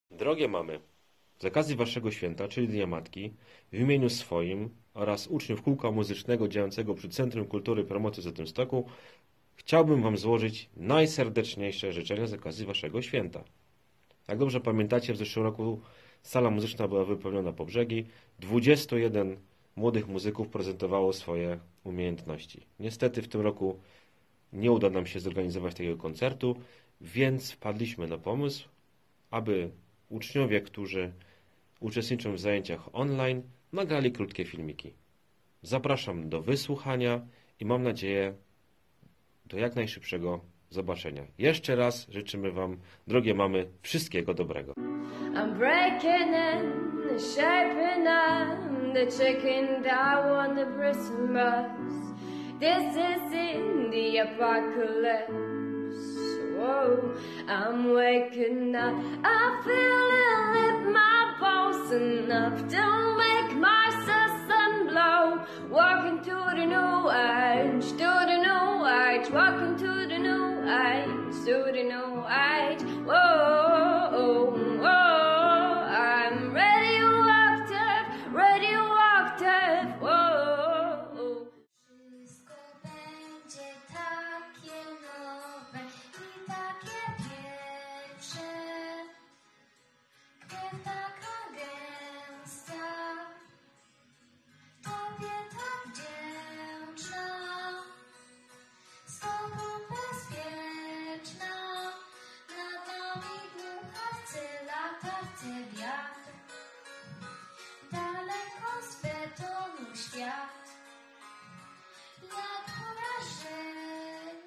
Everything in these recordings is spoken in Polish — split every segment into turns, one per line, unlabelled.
Drogie mamy, z okazji Waszego święta, czyli Dnia Matki, w imieniu swoim oraz uczniów kółka muzycznego działającego przy Centrum Kultury i Promocji w Zatymstoku chciałbym Wam złożyć najserdeczniejsze życzenia z okazji Waszego święta. Jak dobrze pamiętacie, w zeszłym roku sala muzyczna była wypełniona po brzegi. 21 młodych muzyków prezentowało swoje umiejętności. Niestety w tym roku nie uda nam się zorganizować takiego koncertu, więc wpadliśmy na pomysł, aby uczniowie, którzy uczestniczą w zajęciach online, nagrali krótkie filmiki. Zapraszam do wysłuchania i mam nadzieję do jak najszybszego zobaczenia. Jeszcze raz życzymy Wam, drogie mamy, wszystkiego dobrego.
I'm breaking in, shaping on the chicken dough on the Christmas. This is in the apocalypse. Whoa, I'm waking up. I feel it in my bones enough to make my sun blow. Walking to the new age, to the new age. Walking to the new age, to the new age. Whoa, whoa, I'm ready to octave, whoa.
Wszystko będzie takie nowe i takie pierwsze. Krew taka gęsta, Tobie tak wdzięczna, z Tobą bezpieczna. Nad nami dmucha chce, lata chce wiatr, daleko z betonu świat. Jak porażeni.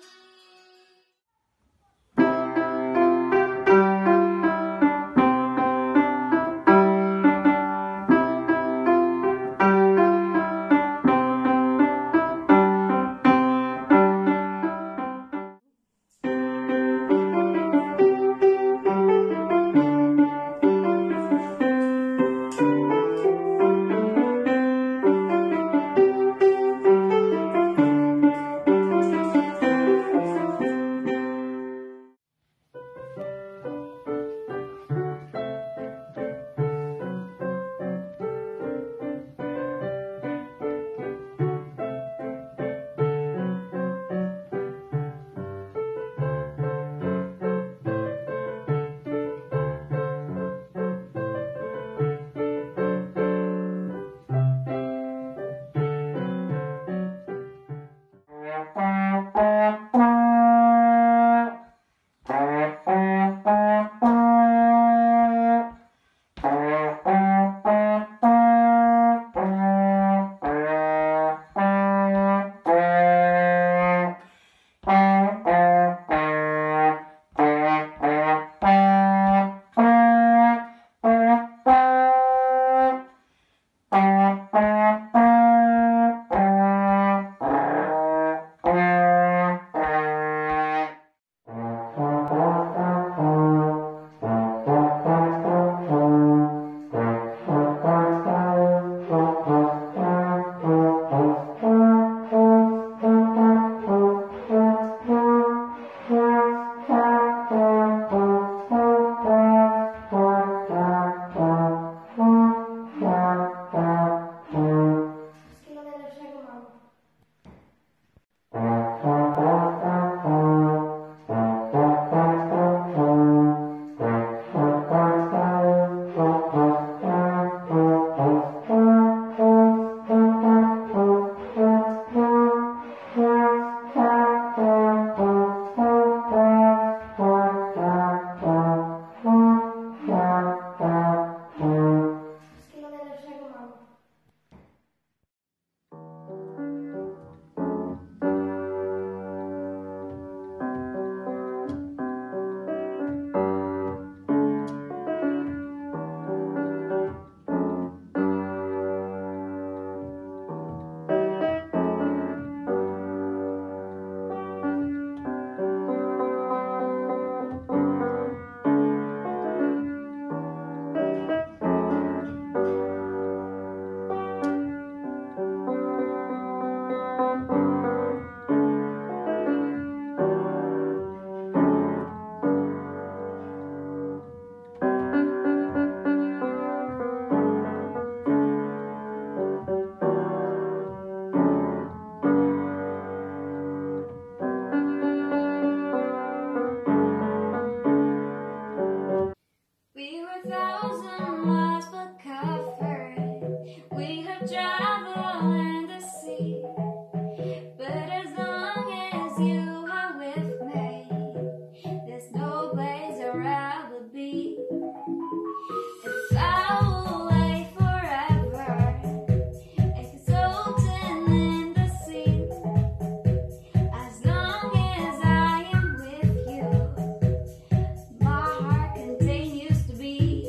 1,000 miles but covered. We have traveled in the sea, but as long as you are with me, there's no place I'd rather be. If I will wait forever, exulting in the sea, as long as I am with you, my heart continues to beat.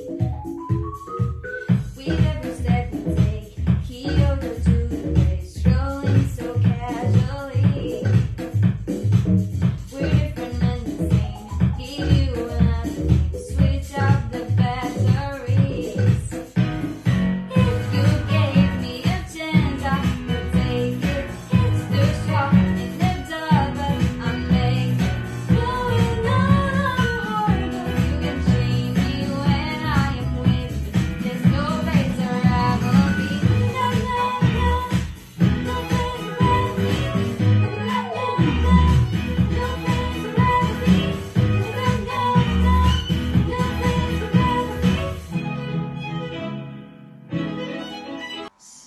With every step we take, Kyoto to the place, strolling so casually. We're different and the same, give you another name, switch out the batteries. If you gave me a chance, I would take it. It's too strong in the dark, but I make it. Going on hard, but you can change me when I am with you. There's no place I'd rather be. No, no, no, no place I'd rather be. No, no, no, no place I'd rather be. No, no, no, no place I'd rather be.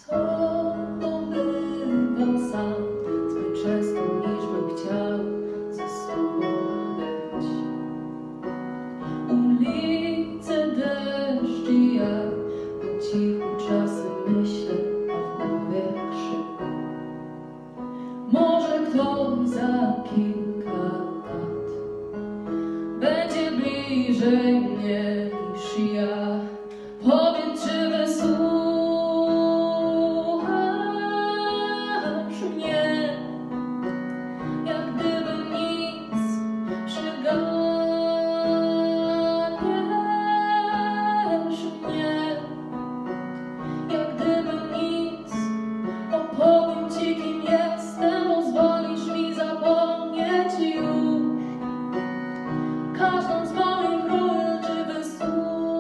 Bywam sam, zbyt często niż bym chciał ze sobą być. Ulice, deszcz i ja, po cichu czasem myślę, a w głowie krzyk. Może ktoś za kilka lat będzie bliżej mnie niż ja. Powiedz, czy wysłuchasz mnie, jak gdyby nic, przyganiasz mnie, jak gdyby nic. Opowiem ci, kim jestem, pozwolisz mi zapomnieć już każdą z moich ról. Czy wysłuchasz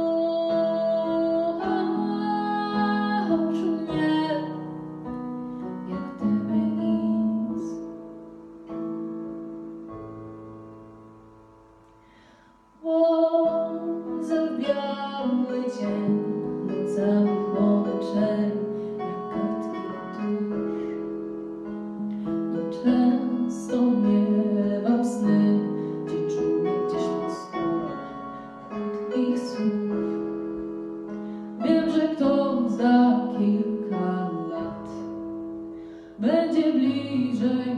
mnie, jak gdyby nic. O, zawiały dzień, nocami łączeń, jak kartki dusz. I często miewam sny, gdzie czuję gdzieś pod stołem chłód ich słów. Wiem, że ktoś za kilka lat będzie bliżej